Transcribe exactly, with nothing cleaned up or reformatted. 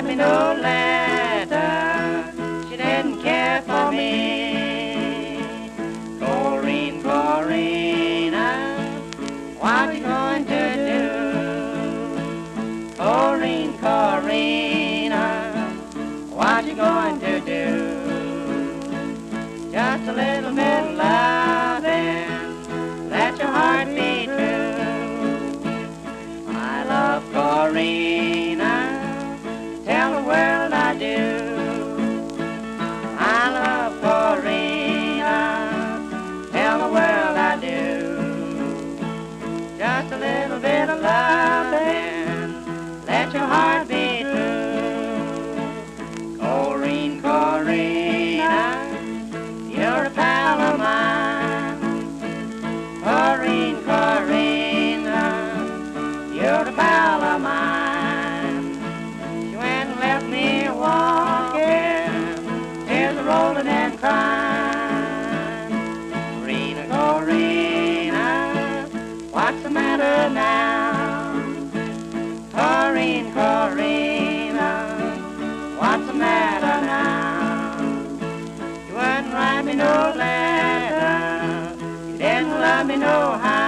write me no letter. She didn't care for me. Corinne, Corinna, what you going to do? Corinne, Corinna, what you going to do? Just a little bit of loving, let your heart be true. I love Corinna, tell the world I do. I love Corinna, tell the world I do. Just a little bit of loving, let your heart be true. Corinne, Corinna, you're a pal of mine. Corinne, Corinna, you're a pal of mine. She went and left me walking, tears are rolling and crying. Corinne, Corinna, what's the matter now? Corinne, Corinna, what's the matter now? You wouldn't write me no letter, you didn't love me no how.